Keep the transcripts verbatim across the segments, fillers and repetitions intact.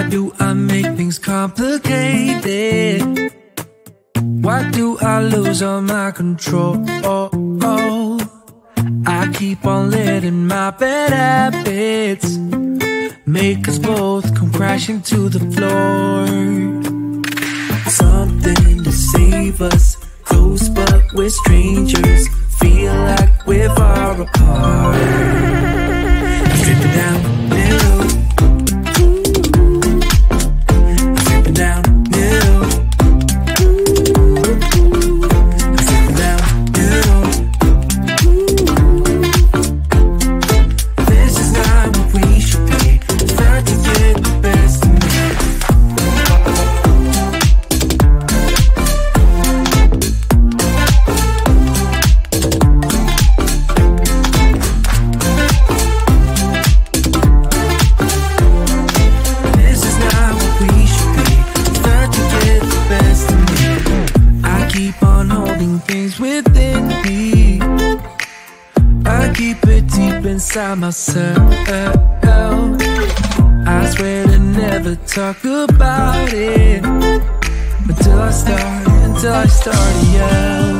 do I make things complicated? Why do I lose all my control? Oh, oh. I keep on letting my bad habits make us both come crashing to the floor. Something to save us, close but we're strangers. Feel like we're far apart. I'm stripping down the middle. I'm stripping down the middle. I'm stripping down the middle. This is not what we should be. Start to get the best of me. Inside myself, I swear to never talk about it until I start, until I start to yell.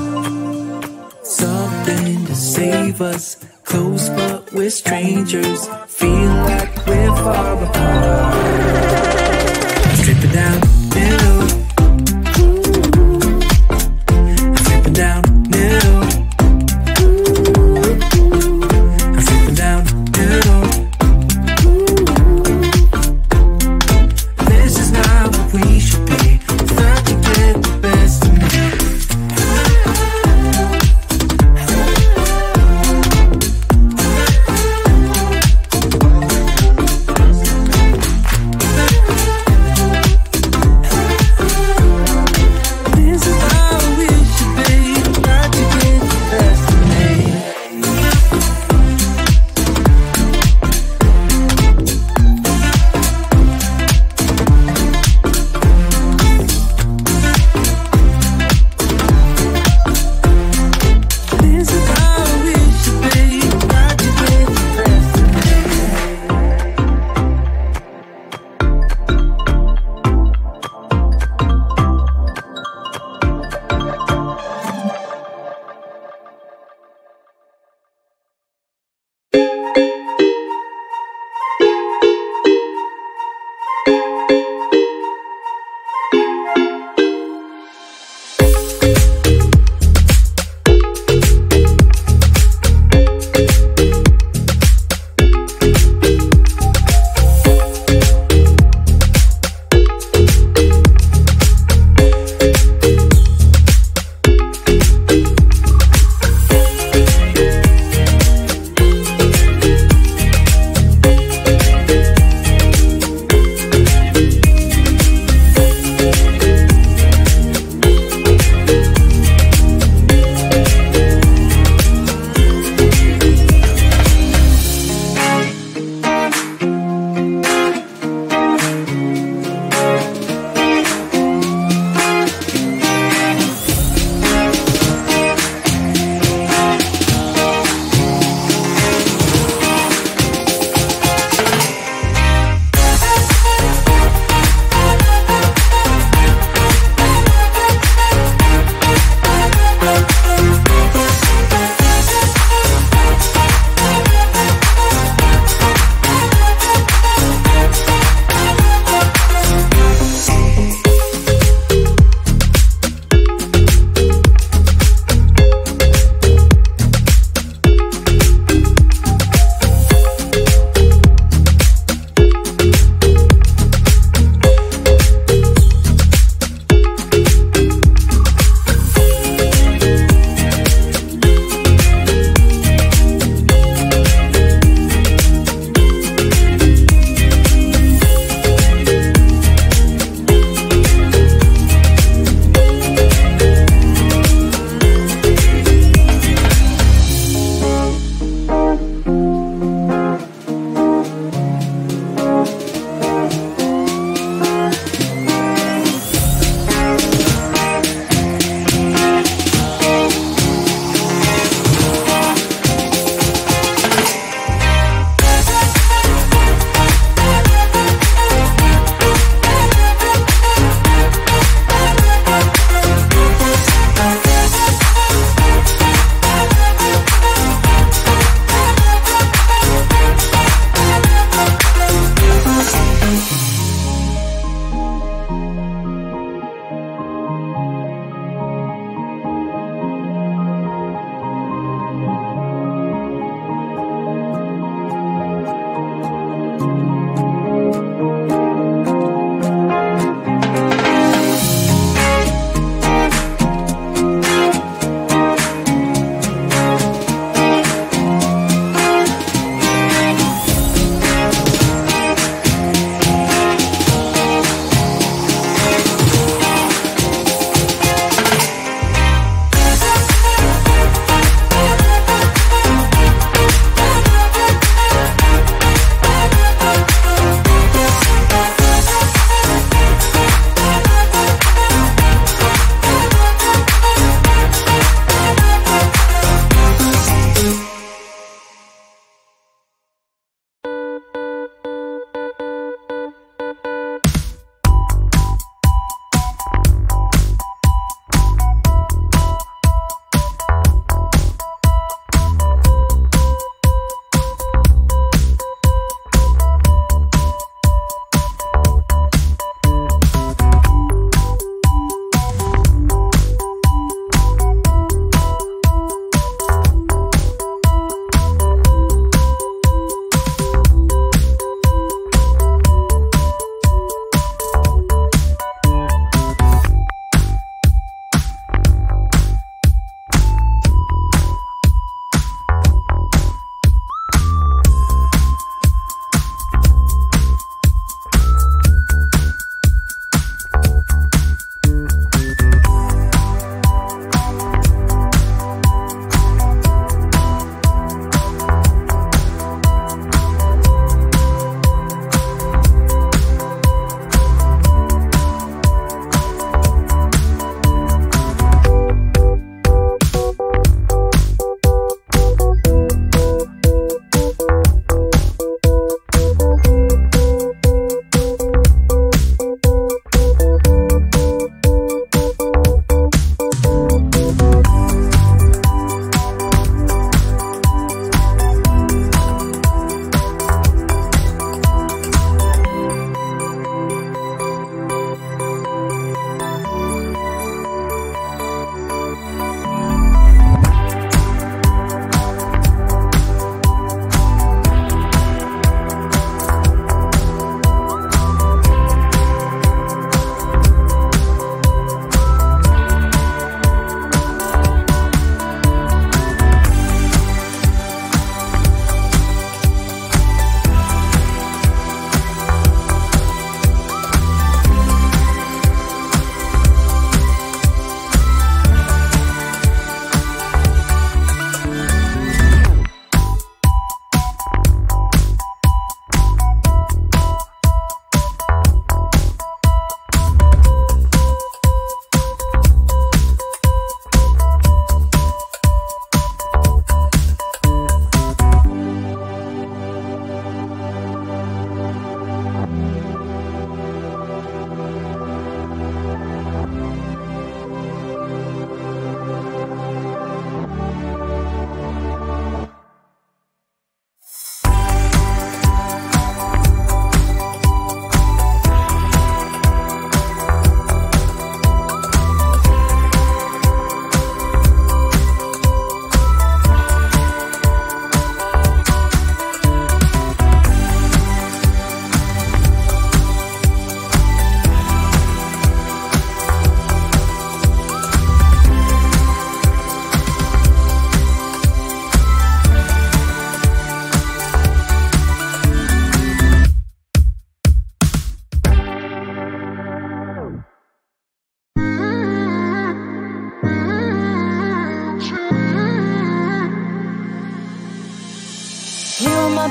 Something to save us, close but we're strangers. Feel like we're far apart. Strip it down the middle. Strip it down the middle.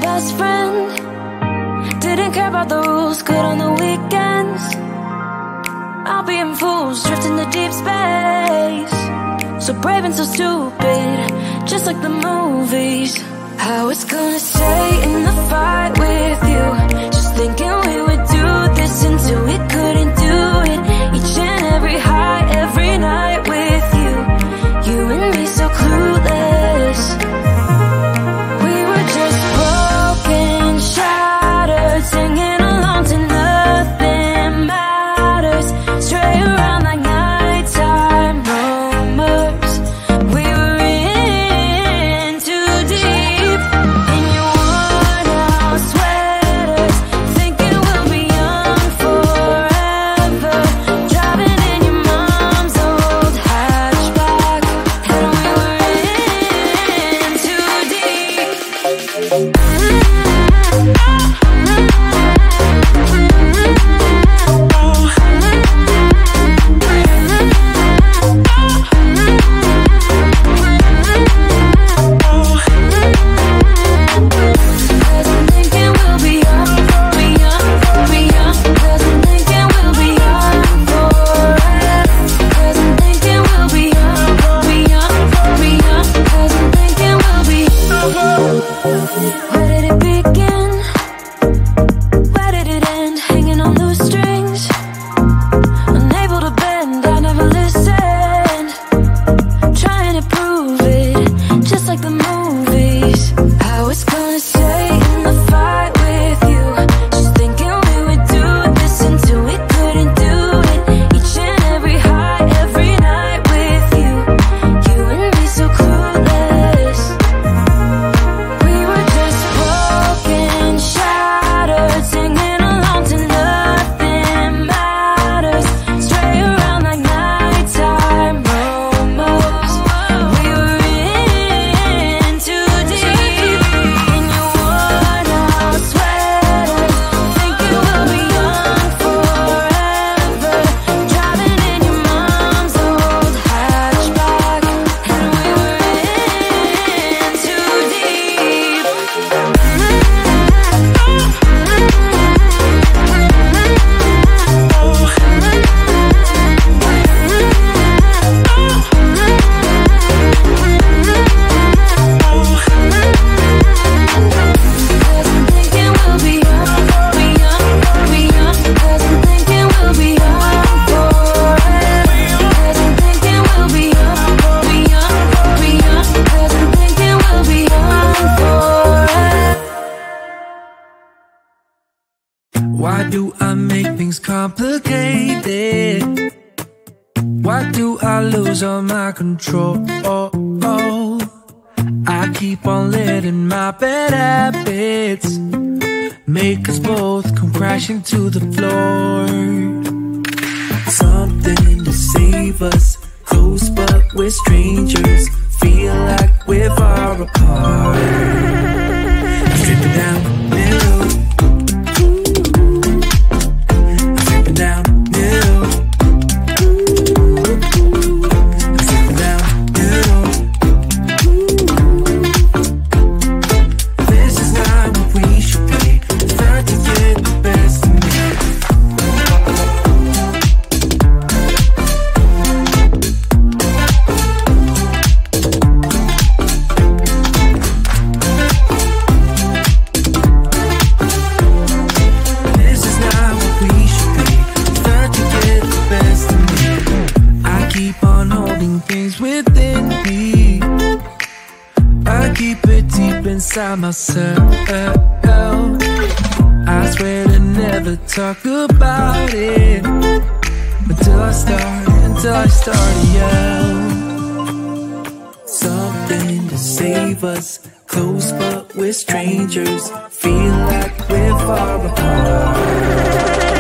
best friend. Didn't care about the rules, good on the weekends. I'll be in fools, drifting to deep space. So brave and so stupid, just like the movies. I was gonna stay in the fight with you, just thinking we would do this until we couldn't do it. Each and every high, every night with you, you and me so clueless. We were just broken, shattered, singing along to nothing matters. Stray around like nighttime rumors. We were in too deep, in your worn out sweaters, thinking we'll be young forever. Driving in your mom's old hatchback, and we were in too deep. Cause I'm thinking we'll be young, be young, be young. Cause I'm thinking we'll be young forever. Cause I'm thinking we'll be young, be young, be young. Cause I'm thinking we'll be. Where did it begin? Where did it end? Hanging on loose strings, unable to bend. I never listened, trying to prove it, just like the movies. I was gonna stay in the fight with you, just thinking we would do this until we couldn't do it. Each and every high, every night with you, you and me so clueless. We were just broken, shattered, singing along to nothing matters. Stray around like nighttime rumors. We were in too deep, in your worn out sweaters, thinking we'll be young forever. Driving in your mom's old hatchback, and we were in too deep. Cause I'm thinking we'll be young, be young, be young. Cause I'm thinking we'll be young forever. Cause I'm thinking we'll be young, be young, be young. Cause I'm thinking we'll be young forever. Why do I make things complicated? Why do I lose all my control? I keep on letting my bad habits make us both come crashing to the floor. Something to save us, close but we're strangers. Feel like we're far apart. I'm stripping down the middle. I'm stripping down the middle. I'm stripping down the middle. This is not what we should be. Start to get the best of me. This is not what we should be. Start to get the best of me. I keep on holding things within me. I keep it deep inside myself. I swear to never talk about it until I start, until I start to yell. Something to save us, close but we're strangers. Feel like we're far apart.